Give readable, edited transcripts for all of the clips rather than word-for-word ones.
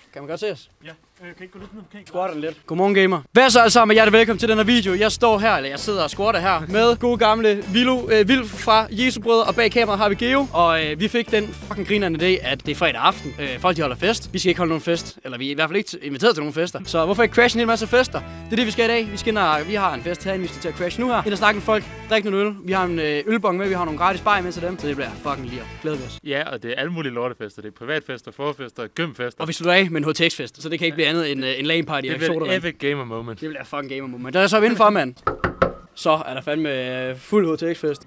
Kan man godt se os? Ja, kan ikke gå lidt ned? Squatter lidt. Godmorgen, gamer. Hvad så alle sammen, hjertelig velkommen til den her video. Jeg står her, eller jeg sidder og squatter her med gode gamle Vildt fra Jesu Brødre, og bag kameraet har vi Geo. Og vi fik den fucking grinerende idé, at det er fredag aften. Folk de holder fest. Vi skal ikke holde nogen fest, eller vi er i hvert fald ikke inviteret til nogen fester. Så hvorfor ikke crashe en hel masse fester? Det er det, vi skal i dag. Vi har en fest herinde, vi skal til at crashe nu her. Ind og snakke med folk, drikke noget øl. Vi har en ølbong med, vi har nogle gratis bajer med til dem. Så det bliver fucking lige glæder vi os. Ja, og det er alle mulige lortefester. Det er privatfester, forfester, gymfester. Og vi slutter af med en HTX-fest, så det kan ikke blive andet end en LAN party. Det bliver et epic gamer moment. Det bliver fucking gamer moment. Der er så indenfor, mand. Så er der fandme fuld HTX-fest.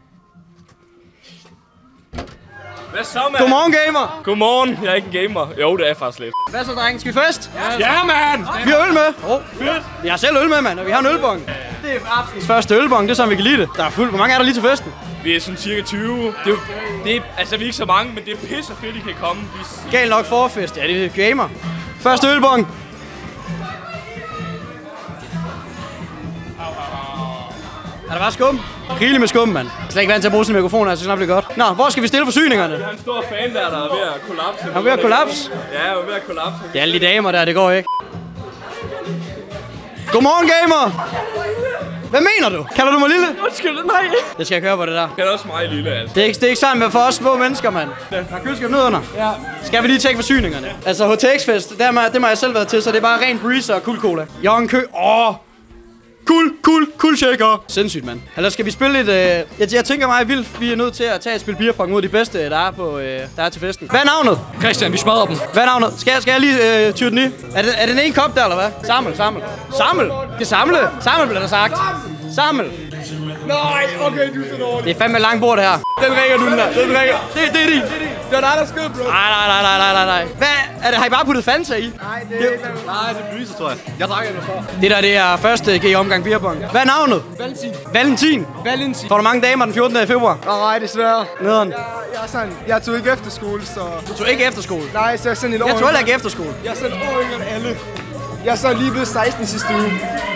Hvad så, mand? Godmorgen, gamer! Godmorgen, jeg er ikke en gamer. Jo, det er faktisk lidt. Hvad så, drenge? Skal vi fest? Ja, mand! Vi har øl med. Vi har selv øl med, mand, og vi har en ølbong. Det er aftens første ølbong, det er sådan, vi kan lide det. Der er fuld. Hvor mange er der lige til festen? Vi er sådan cirka 20. Altså, vi er ikke så mange, men det er pisse fedt, I kan komme. Gal nok forfest. Ja, det er gamer. Første ølbong. Er der bare skum? Rigeligt med skum, mand. Jeg er slet ikke vant til at bruge sådan en mikrofon, altså det snart bliver godt. Nå, hvor skal vi stille forsyningerne? Jeg er en stor fan der er ved at kollapse. Er ved at kollapse? Ja, jeg er ved at kollapse. Det er alle de damer der, det går ikke. Godmorgen, gamer! Hvad mener du? Kalder du mig lille? Undskyld, nej. Det skal jeg køre på det der. Det er også mig lille, altså. Det er ikke sammen med for os små mennesker, mand. Der er køleskab nedenunder. Ja. Skal vi lige tjekke forsyningerne? Altså, HTX-fest, det må jeg selv været til, så det er bare ren breezer og cool-cola. Jeg har en kø. Cool shaker. Sindssygt, mand. Eller skal vi spille lidt... Jeg tænker mig vildt, vi er nødt til at tage et spil beerpong mod de bedste, der er til festen. Hvad er navnet? Christian, vi smadrer dem. Hvad er navnet? Skal jeg lige tyre den i? Er den ene kop der, eller hvad? Sammel. Skal samle? Sammel bliver der sagt. Sammel. Nej, okay, du er så dårlig. Det er fandme langt bord, det her. Den ringer du, den der. Den ringer. Det er din. Det er dig, der skød, bro. Nej. Hvad? Har I bare puttet Fanta i? Nej, det er Breezer, tror jeg. Jeg drak det før. Det er første G-omgang beerpong. Hvad er navnet? Valentin. Får du mange damer den 14. februar? Nej, desværre. Nederen. Jeg tog ikke efterskole, så... Du tog ikke efterskole? Nej, så jeg er sådan et år. Jeg tog heller ikke efterskole. Jeg er sådan et år yngre end alle. Jeg er så lige blevet 16 sidste uge.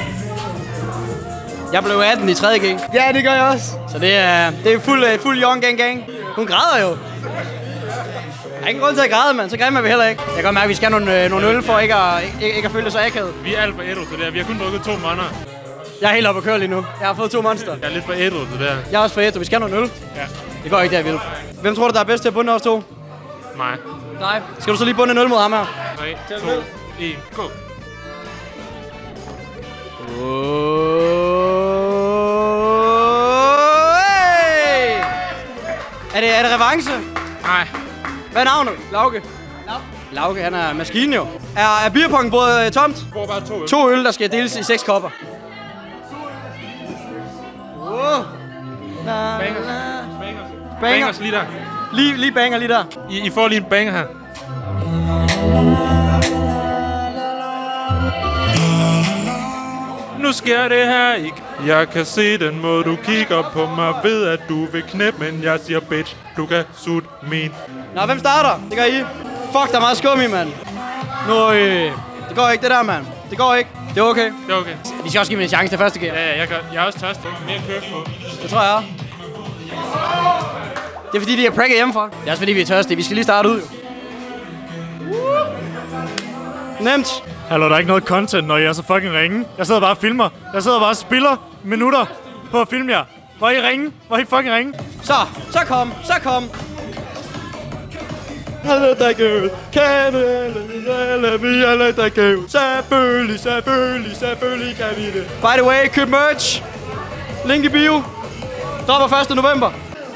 Jeg blev 18 i 3.G. Ja, det gør jeg også. Så det er fuld young gang. Hun græder jo. Der er ingen grund til at græde, mand. Så græder vi heller ikke. Jeg kan godt mærke, at vi skal have nogle øl for ikke at føle det så akavet. Vi er alt for ædru til det her. Vi har kun drukket 2 måneder. Jeg er helt oppe at køre lige nu. Jeg har fået 2 monster. Jeg er lidt for ædru til det her. Jeg er også for ædru. Vi skal have nogle øl. Ja. Det går ikke der, Vildt. Hvem tror du, der er bedst til at bunde os to? Nej. Nej. Skal du så lige bunde en øl mod ham her? 3, 2, 1, gå. Er det revanche? Nej. Hvad er navnet? Lauke, han er maskine jo. Er beerpongbordet tomt? Hvor bare 2 øl. 2 øl, der skal deles i 6 kopper. Bangers lige der. Lige banger lige der. I får lige en banger her. Nu sker det her ikke. Jeg kan se den måde du kigger på mig. Ved at du vil knæppe, men jeg siger bitch, du kan sutte min. Nå, hvem starter? Det gør I. Fuck, der er meget skum i, mand. Det går ikke det der, mand. Det går ikke. Det er okay. Det er okay. Vi skal også give mig en chance til første gear. Ja, jeg er også tørst. Mere kørt på. Det tror jeg også. Det er fordi, de er prikket hjemmefra. Det er også fordi, vi er tørstige. Vi skal lige starte ud. Nemt. Hallo, der er ikke noget content, når I er så fucking ringe. Jeg sidder bare og filmer. Jeg sidder bare og spiller minutter på at filme jer. Hvor I ringe? Hvor I fucking ringe? Så kom. Alle der gød, kan vi alle der gød. Selvfølgelig kan vi det. By the way, køb merch. Link i bio. Dropper 1. november.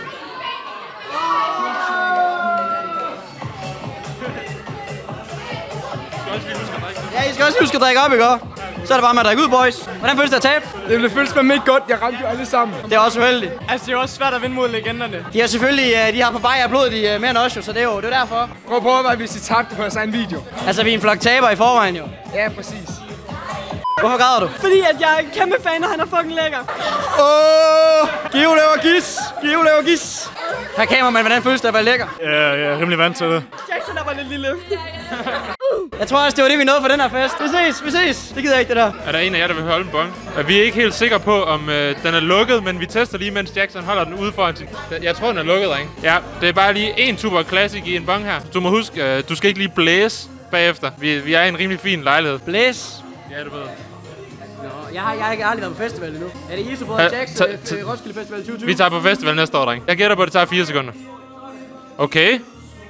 Ja, I skal også huske at drikke op, ikke? Så er det bare med at drikke ud, boys. Hvordan føles det at tabe? Det blev føles med ikke godt. Jeg ramte jo alle sammen. Det er også uheldigt. Altså, det er også svært at vinde mod legenderne. De har selvfølgelig, de har på bajer af blod, de mere end os jo, så det er jo derfor. Prøv at prøve, hvis I tabte på jeres egen video. Altså, vi er en flok taber i forvejen jo. Ja, præcis. Hvorfor græder du? Fordi at jeg er en kæmpe fan, og han er fucking lækker. Geo laver gis. Her kameramand, hvordan føles det at være lækker? Ja, jeg er rimelig vant til det. Jackson er bare lidt lille. Jeg tror også, det var det, vi nåede for den her fest. Vi ses. Det gider jeg ikke, det der. Er der en af jer, der vil holde en bong? Vi er ikke helt sikre på, om den er lukket, men vi tester lige, mens Jackson holder den ude foran sin... Jeg tror, den er lukket, ikke? Ja, det er bare lige en super classic i en bong her. Du må huske, du skal ikke lige blæse bagefter. Vi er i en rimelig fin lejlighed. Blæs. Ja, du ved. Jeg har aldrig været på festival endnu. Er det Jesu Brødre Jacks til Roskilde Festival 2020? Vi tager på festival næste år, dreng. Jeg gætter på, at det tager 4 sekunder. Okay.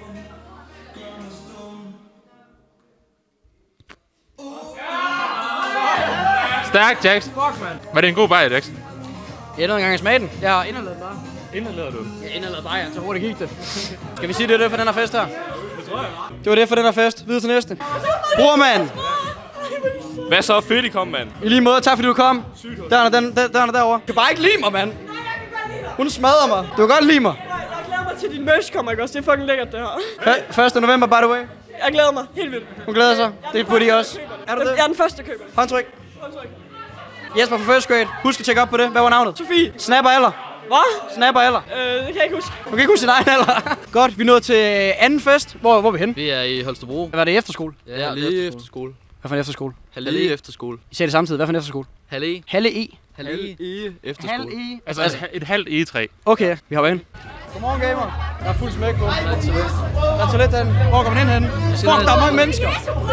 Stærk, Jax. Fuck, man. Var det en god bajer, Jax? Endnu en gang i smagen. Jeg har indholdet bare. Indholder du? Jeg indholdet bajer, så hurtigt gik det. Skal vi sige, det er det for den her fest her? Det tror jeg. Det var det for den her fest. Videre til næste. Bror, mand. Hvad så? Fedt, I kom, mand. I lige måde. Tak fordi du kom. Døren er derovre. Du kan bare ikke lide mig, mand. Hun smadrer mig. Du kan godt lide mig. Jeg glæder mig til din merch kommer, ikke også? Det er fucking lækkert, det her. 1. november, by the way. Jeg glæder mig helt vildt. Hun glæder sig. Det burde I også. Er du det? Jeg er den første køber. Håndtryk. Jesper fra first grade. Husk at tjekke op på det. Hvad var navnet? Sofie. Snapper alder. Hvad? Snapper alder. Det kan jeg ikke huske. Du kan ikke huske sin egen alder. Godt, vi er nået til anden fest. Hvor er vi henne? Vi er i Holstebro. Hvad var det, efterskole? Ja, lige efterskole. Hvad for en efterskole? Halve efterskole. I siger det samtidig. Hvad for en efterskole? Halve Halve E. efterskole. Halv E. Altså et halvt E3. Okay, vi hopper ind. Godmorgen, gamer. Der er fuld smæk på. Der er toilet derinde. Hvor går man ind henne? Fuck, der er mange mennesker.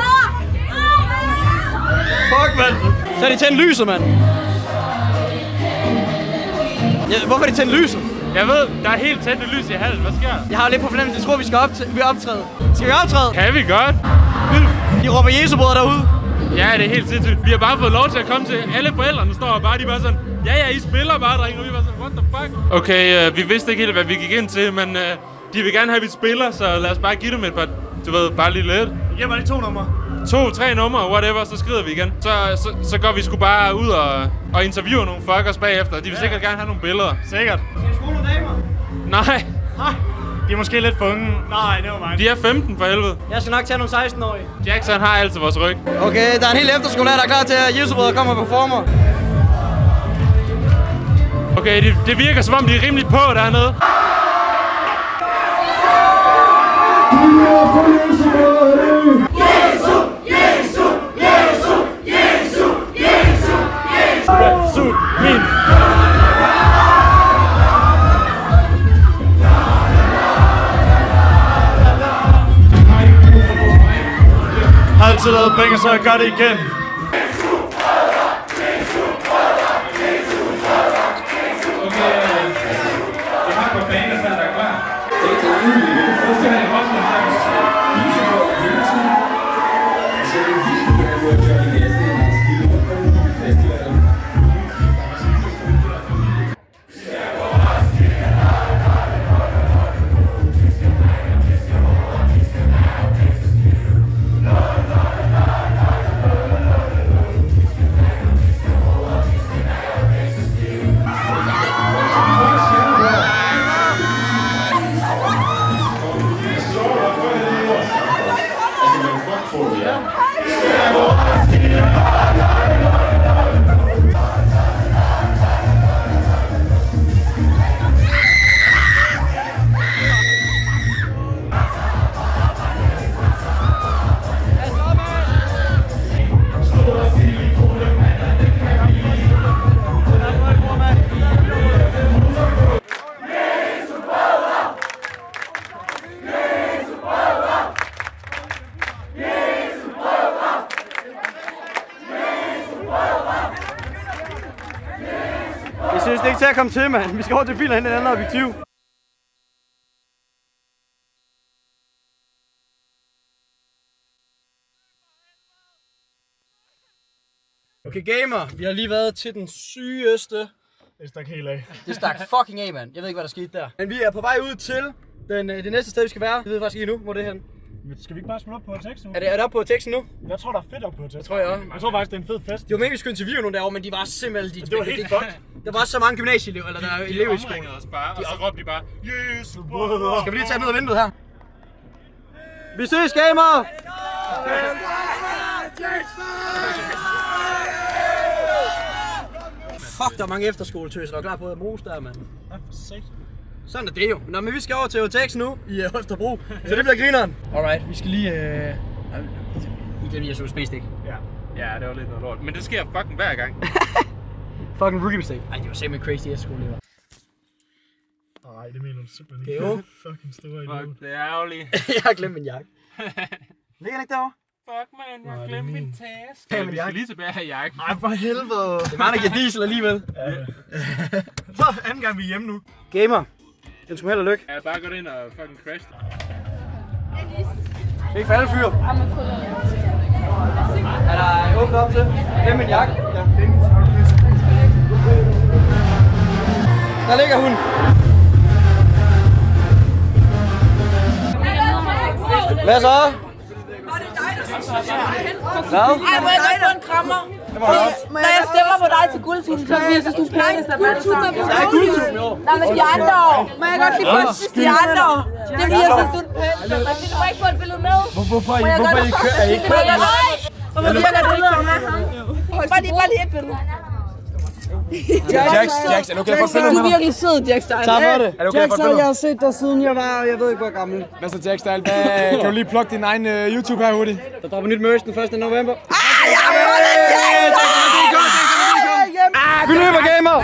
Fuck, mand. Så er de tændt lyset, mand. Ja, hvorfor er de tændt lyset? Jeg ved, der er helt tændt lys i hallen. Hvad sker der? Jeg har lidt på fornemmelse. Jeg tror, vi skal optræde. Skal vi optræde? Kan vi godt? De råber Jesu Brødre derude. Ja, det er helt sindssygt. Vi har bare fået lov til at komme til. Alle forældrene står og bare, de bare sådan, ja, I spiller bare, drenge. Og vi var sådan, what the fuck? Okay, vi vidste ikke helt, hvad vi gik ind til, men de vil gerne have, at vi spiller, så lad os bare give dem et par, du ved, bare lige lidt. Jeg var lige 2 numre. 2-3 numre, whatever, så skrider vi igen. Så går vi sgu bare ud og interviewer nogle fuckers bagefter. De vil sikkert gerne have nogle billeder. Sikkert. Skal vi skrue nogle damer? Nej. De er måske lidt for unge. Nej, det var mig. De er 15 for helvede. Jeg skal nok tage nogle 16-årige. Jackson har altid vores ryg. Okay, der er en hel efterskole her, der er klar til, at Jesu Brødre kommer og performer. Okay, det virker som om, de er rimelig på dernede. Har altid lavet penge, så jeg gør det igen. Jeg synes, det er ikke til at komme til, mand. Vi skal over til bilen og hente et andet objektiv. Okay, gamer. Vi har lige været til den sygeste. Det stak helt af. Det stak fucking af, mand. Jeg ved ikke, hvad der skete der. Men vi er på vej ud til det næste sted, vi skal være. Jeg ved faktisk ikke nu, hvor det er henne. Skal vi ikke bare smide op på teksten nu? Er det oppe på teksten nu? Jeg tror, der er fedt op på teksten. Det tror jeg også. Jeg tror faktisk, det er en fed fest. Det var meningen, vi skulle interviewe nogle derovre, men de var simpelthen... Det var helt fucked. Der var så mange gymnasieelever, eller der er elever i skolen. Os bare, og så råbte de bare, Jesu Brødre. Skal vi lige tage ned af vinduet her? Vi ses, gamer! Fuck, der er mange efterskoletøser, der er klar på at mose der, mand. Sådan er det jo. Nå, men vi skal over til OTX nu i Holstebro, så det bliver grineren. Alright, vi skal lige... I glemte, jeg så Space Stick. Ja, det var lidt noget lort. Men det sker fucking hver gang. Fucking rookie mistake. Ej, det var simpelthen crazy efterskoleelever. Nej, det mener du simpelthen ikke. Jo. Fucking store idiot. Det er ærgerligt. Jeg har glemt min jakke. Ligger den ikke derovre? Fuck, man. Jeg har glemt min taske. Vi skal lige tilbage her i jakken. Ej, for helvede. Det er mig, der giver diesel alligevel. Så anden gang vi er hjemme nu. Gamer. Den skulle held og lykke. Ja, bare gå ind og fucking crash. Skal ikke falde, fyr. Er der åbent op til? Glem min jakke. Ja. Der ligger hun. Hvad så? Hvad? Ej, må jeg godt få en krammer? Når jeg stemmer på dig til guldtuben, så bliver jeg så du pænest af guldtuben. Jeg er guldtuben i år. Nej, men de andre år. Må jeg godt lige få de andre år? Det er fordi, jeg synes, du er pænest. Du må ikke få et billede med. Hvorfor er I kørt? Nej! Hvorfor virker det ikke med ham? Bare lige et billede. Jax, er du okay for at følge Du med er mig? virkelig sød, Jax Style. Tak for det. Er du okay for at følge jeg med? har set dig siden jeg var, jeg ved ikke hvor gammel. Hvad så, Jax Style? Kan du lige plukke din egen YouTube her hurtigt? Der dropper nyt merch den 1. november. Vi løber, gamer!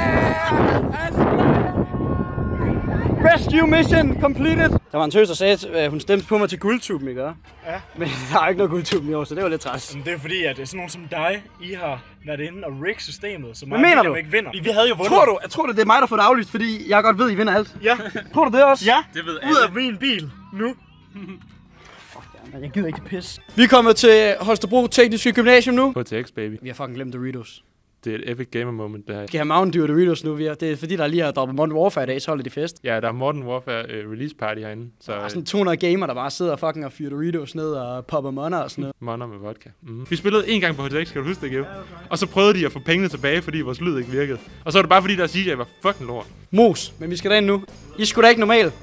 Rescue mission completed! Der var en tøs, der sagde, at hun stemte på mig til guldtuben, ikke? Ja. Men der er ikke noget guldtuben i år, så det var lidt træs. Det er fordi, at sådan nogen som dig, I har været inde og rig systemet, så Hvad mener du? ikke vinder. Vi havde jo vundet. Tror du, det er mig, der får det aflyst, fordi jeg godt ved, I vinder alt? Ja. Tror du det også? Ja. Det ved Ud af min bil. Nu. Jeg gider ikke det pis. Vi er kommet til Holstebro Tekniske Gymnasium nu. HTX, baby. Vi har fucking glemt Doritos. Det er et epic gamer moment, det her. Vi skal have Mountain Dew og Doritos nu. Det er fordi, der lige har droppet Modern Warfare i dag, så holder de fest. Ja, der er Modern Warfare release party herinde. Så Der er sådan 200 gamer, der bare sidder fucking og fyrer Doritos ned og popper monner og sådan noget. monner med vodka. Vi spillede en gang på HTX, kan du huske det, Geo? Og så prøvede de at få pengene tilbage, fordi vores lyd ikke virkede. Og så var det bare fordi, der CJ var fucking lort. Mos, men vi skal derind nu. I skulle da ikke normalt.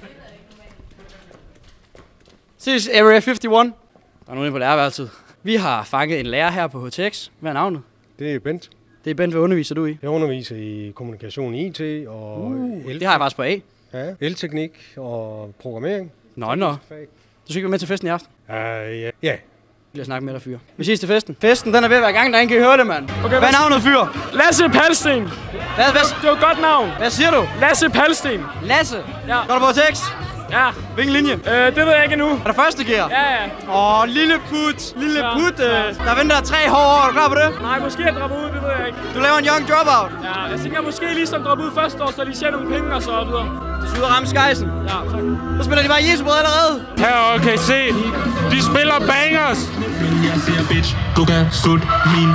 Ses Area 51. Der er nogen på lærerværelset. Vi har fanget en lærer her på HTX. Hvad er navnet? Det er Bent. Det er Bent, hvad underviser du i? Jeg underviser i kommunikation, IT og Det har jeg faktisk på A. ja, elteknik og programmering. Nå. Du skal ikke være med til festen i aften. Ja. Jeg snakke med dig, fyr. Vi ses til festen. Festen, den er ved at være i gang, der kan I høre det, mand. Okay, hvad er navnet, fyr? Lasse Palsten. Hvad? Det var et godt navn. Hvad siger du? Lasse Palsten. Lasse? Ja. Går du på HTX? Ja. Hvilken linje? Det ved jeg ikke endnu. Er der første gear? Ja. Lille put. Der venter 3 hårde år. Er du klar på det? Nej, måske jeg dropper ud, det ved jeg ikke. Du laver en young dropout. Ja, jeg tænker måske lige som droppe ud første år, så de tjener nogle penge og så videre. Det skal ud og ramme skejsen. Ja, tak. Så spiller de bare Jesubrød allerede. Herovre kan I se, de spiller bangers. Jeg siger, bitch, du kan sutte min.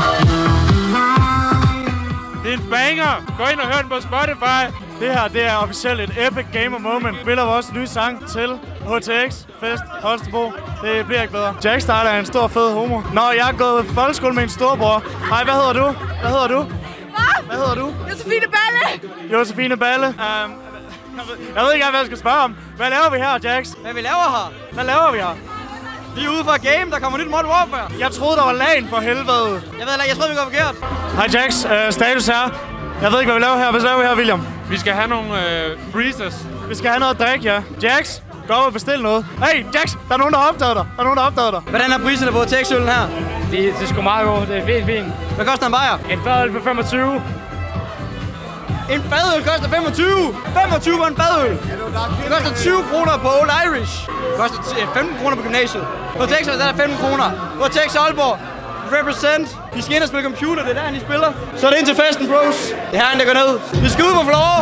Det er en banger. Gå ind og hør den på Spotify. Det her, det er officielt et epic gamer moment. Vi spiller vores nye sang til HTX Fest Holstebro. Det bliver ikke bedre. Jax Style er en stor fed homo. Nå, jeg har gået i folkeskole med en storbror. Hej, hvad hedder du? Hvad hedder du? Hvad hedder du? Josefine Balle! Josefine Balle. Jeg ved ikke, hvad jeg skal spørge om. Hvad laver vi her, Jax? Hvad vi laver her? Hvad laver vi her? Vi er ude for et game, der kommer nyt Modern Warfare. Jeg troede, der var lagen for helvede. Jeg troede, vi går forkert. Hej, Jax. Status her. Jeg ved ikke, hvad vi laver her. Hvad laver vi her, William? Vi skal have nogle freezers. Vi skal have noget at drikke, ja. Jax, gå op og bestil noget. Hey, Jax, der er nogen, der har opdaget dig. Hvordan er priserne på HTX-øllen her? Det er sgu meget godt. Det er fint. Hvad koster en bajer? En fadøl på 25. En fadøl koster 25! 25 på en fadøl! Det koster 20 kroner på Old Irish. Det koster 15 kroner på gymnasiet. HTX er der 15 kroner. HTX Aalborg. Represent. Vi skal ind og spille computer, det er der, I spiller. Så er det ind til festen, bros. Det er herren, der går ned. Vi skal ud på floor.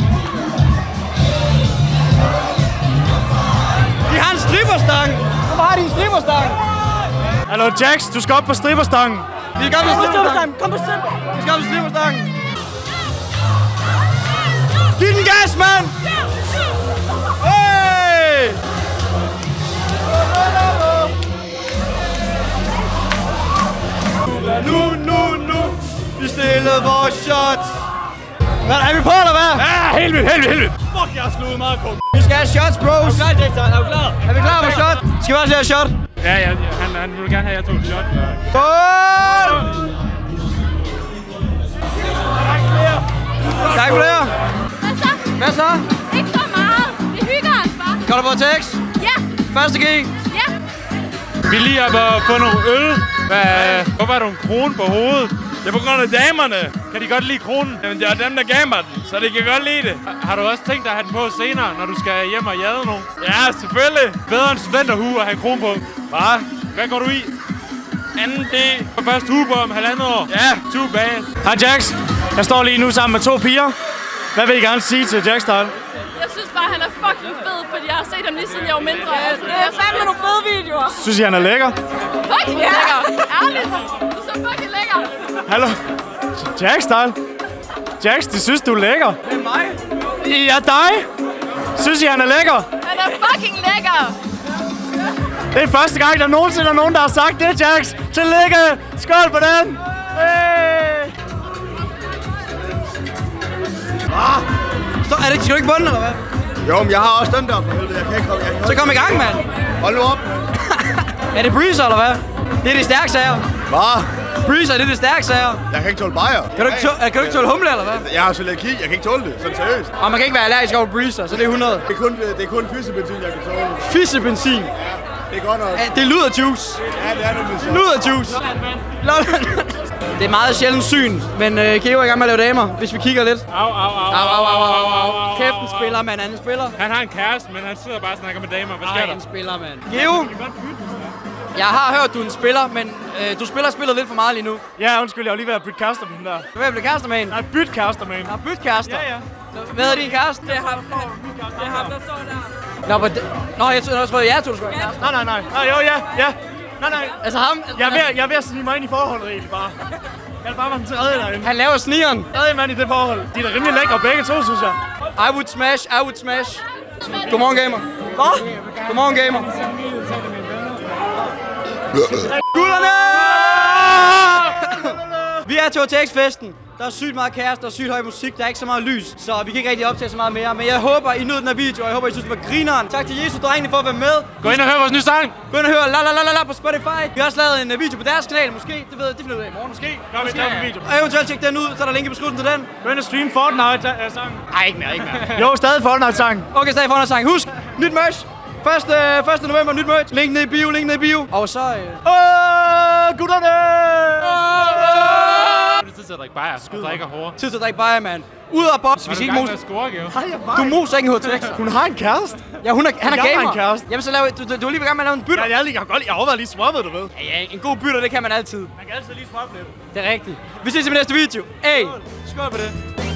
De har en stripperstang. Hvorfor har de en stripperstang? Hallo, Jax, du skal op på stripperstangen. Vi skal op på stripperstangen. Kom på stripper. Vi skal op på stripperstangen. Giv den gas, mand! Hey! Nu! Vi stillede vores shot. Hvad, er vi på, eller hvad? Ja, helt vildt. Fuck, jeg har slået meget kort. Vi skal have shots, bros. Er du klar? Er vi klar på shot? Skal vi også have shot? Ja, han vil gerne have, at jeg tog et shot. Skål! Tak for det. Hvad så? Ikke så meget. Vi hygger os bare. Går du på HTX? Ja. Første G? Ja. Vi er lige oppe og få nogle øl. Hvorfor har du en krone på hovedet? Det er på grund af damerne. Kan de godt lide kronen? Jamen, det er dem, der gamer den, så de kan godt lide det. Har du også tænkt dig at have den på senere, når du skal hjem og jade nogen? Ja, selvfølgelig. Bedre end studenterhue at have kron på. Bare, Hvad går du i? 2D. På første Huber om 1,5 år. Ja. Too bad. Hej Jax. Jeg står lige nu sammen med 2 piger. Hvad vil I gerne sige til Jax Style? Jeg synes bare, han er fucking fed, fordi jeg har set ham lige siden jeg var mindre. Altså, det er fandme nogle fede videoer. Synes I, han er lækker? Fucking lækker. Ærligt. Du er så fucking lækker. Hallo? Jax Style? Jax, de synes, du er lækker. Det er mig. Ja, dig. Synes I, han er lækker? Han er fucking lækker. Det er første gang, der nogensinde er nogen, der har sagt det, Jax. Tillykke. Skål på den. Hey. Er det, skal du ikke bunden, eller hvad? Jo, men jeg har også den der for helvede. Jeg kan ikke komme. Så kom i gang, mand. Hold nu op. Er det breezer, eller hvad? Det er de stærke sager. Hvad? Breezer, det er de stærke sager. Jeg kan ikke tåle bajer. Kan du ikke tåle humle, eller hvad? Jeg har cøliaki. Jeg kan ikke tåle det. Sådan seriøst. Og man kan ikke være allergisk over breezer, så det er 100. Det er kun fissebenzin, jeg kan tåle. Fissebenzin. Det er godt nok. Det er luderjuice. Ja, det er nemlig så. Luderjuice. Det er meget sjældent syn, men Geo er i gang med at lave damer, hvis vi kigger lidt. Au. Kæften spiller, mand. Han spiller. Han har en kæreste, men han sidder bare og snakker med damer. Hvad sker der? Han spiller, mand. Geo, jeg har hørt, du er en spiller, men du spiller spillet lidt for meget lige nu. Ja, undskyld, jeg var lige ved at bytte kærester med den der. Du er ved at blive kærester med en? Nej, bytte kærester med en. Har bytte kærester? Ja. Hvad hedder din kæreste? Det er ham, der står der. Nå, jeg troede, jeg tog, du skulle have kæreste. Nej. Ja. Nej. Altså ham? Jeg er ved at snige mig ind i forholdet egentlig bare. Jeg vil bare være den tredje derinde. Han laver snigeren. Tredje mand i det forhold. De er da rimelig lækre begge to, synes jeg. I would smash. Godmorgen, gamer. Hvad? Godmorgen, gamer. Gutterne! Vi er til HTX-festen. Der er sygt meget kæreste, der er sygt høj musik, der er ikke så meget lys, så vi kan ikke rigtig optage så meget mere. Men jeg håber, I nød den her video, og jeg håber, I synes, det var grineren. Tak til Jesus drengene for at være med. Gå ind og hør vores nye sang. Gå ind og hør la på Spotify. Vi har også lavet en video på deres kanal, måske. Det finder vi ud af i morgen. Måske gør vi en video. Og eventuelt tjek den ud, så er der link i beskrivelsen til den. Gå ind og stream Fortnite-sang. Nej, ikke mere. Jo, stadig Fortnite-sang. Okay, stadig Fortnite-sang. Husk, nyt merch. 1. november, nyt merch. Link ned i bio, Og så... Gutterne! Det er tid til at drikke bajer. Og drikker hårdt. Tid til at drikke bajer, mand. Ud af boks. Vi skal ikke mose. Du moser ikke en HTX. Hun har en kæreste. Ja, han er gamer. Jeg har en kæreste. Jamen, så laver du er lige ved gang med at lave en bytter. Ja, jeg har overvejet lige swappet, du ved. Ja, en god bytter, det kan man altid. Man kan altid lige swappe lidt. Det er rigtigt. Vi ses i min næste video. Hey, skål på det.